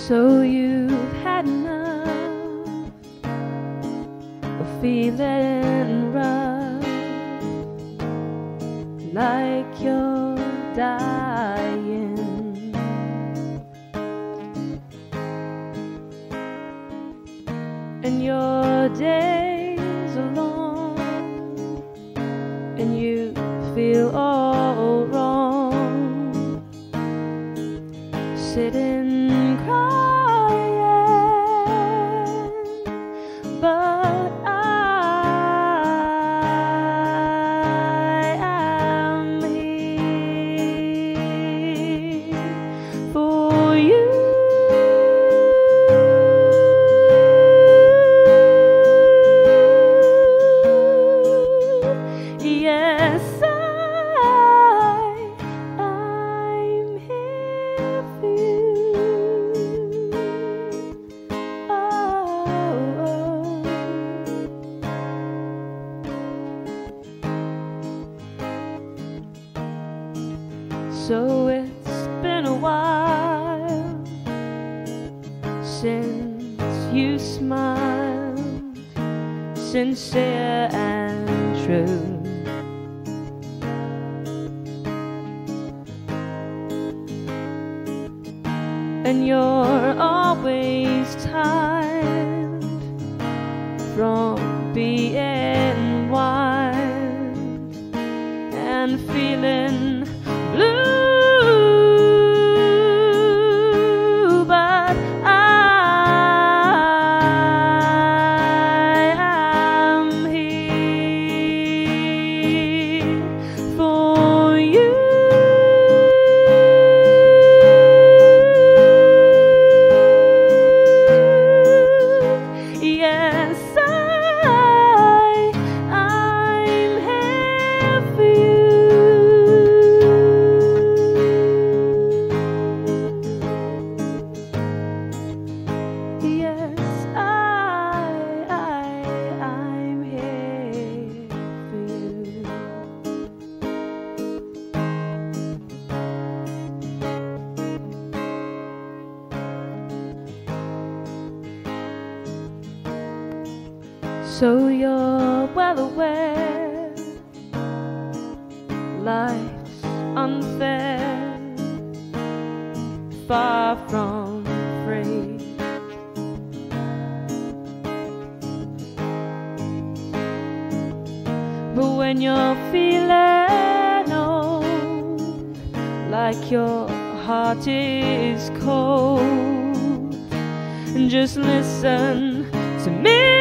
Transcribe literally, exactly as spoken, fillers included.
So you've had enough of feeling rough, like you're dying, and your days are long, and you feel all wrong, sitting crying, but I am here for you. Yes, I, I'm here for you. Oh, so it's been a while since you smiled, sincere and true. And you're always tired from being wild and feeling blue, but I am here for you. Yes, I, I'm here for you. Yes, I, I, I'm here for you. So you're well aware life's unfair, far from free. But when you're feeling old, like your heart is cold, just listen to me.